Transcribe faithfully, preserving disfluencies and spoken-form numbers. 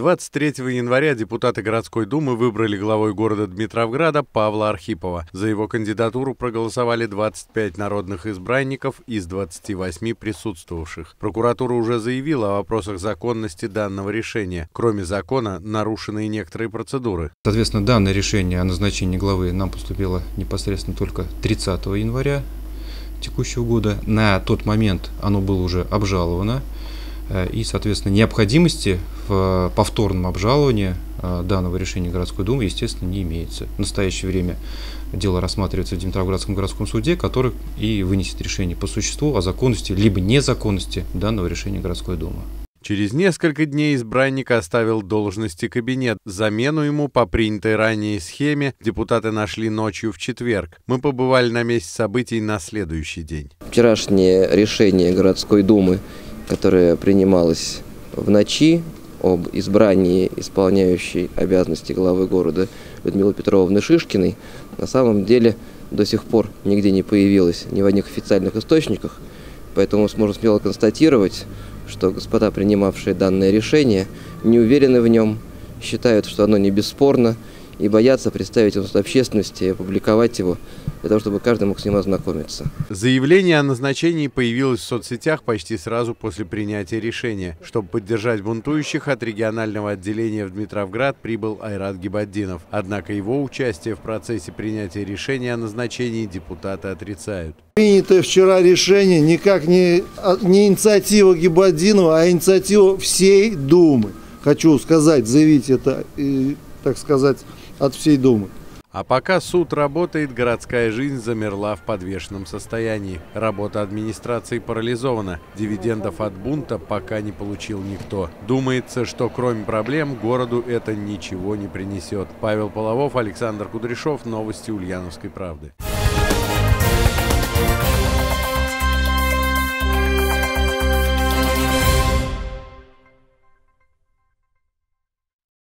двадцать третьего января депутаты городской думы выбрали главой города Дмитровграда Павла Архипова. За его кандидатуру проголосовали двадцать пять народных избранников из двадцати восьми присутствовавших. Прокуратура уже заявила о вопросах законности данного решения. Кроме закона, нарушены и некоторые процедуры. Соответственно, данное решение о назначении главы нам поступило непосредственно только тридцатого января текущего года. На тот момент оно было уже обжаловано. И, соответственно, необходимости в повторном обжаловании данного решения городской думы, естественно, не имеется. В настоящее время дело рассматривается в Дмитровградском городском суде, который и вынесет решение по существу о законности либо незаконности данного решения городской думы. Через несколько дней избранник оставил должности кабинет. Замену ему по принятой ранее схеме депутаты нашли ночью в четверг. Мы побывали на месте событий на следующий день. Вчерашнее решение городской думы, которое принималось в ночи, об избрании исполняющей обязанности главы города Людмилы Петровны Шишкиной, на самом деле до сих пор нигде не появилось ни в одних официальных источниках, поэтому можно смело констатировать, что господа, принимавшие данное решение, не уверены в нем, считают, что оно не бесспорно, и боятся представить его общественности и опубликовать его, для того, чтобы каждый мог с ним ознакомиться. Заявление о назначении появилось в соцсетях почти сразу после принятия решения. Чтобы поддержать бунтующих, от регионального отделения в Дмитровград прибыл Айрат Гибаддинов. Однако его участие в процессе принятия решения о назначении депутаты отрицают. Принятое вчера решение никак не, не инициатива Гибаддинова, а инициатива всей Думы. Хочу сказать, заявить это, и, так сказать, от всей Думы. А пока суд работает, городская жизнь замерла в подвешенном состоянии. Работа администрации парализована. Дивидендов от бунта пока не получил никто. Думается, что кроме проблем городу это ничего не принесет. Павел Половов, Александр Кудряшов. Новости Ульяновской правды.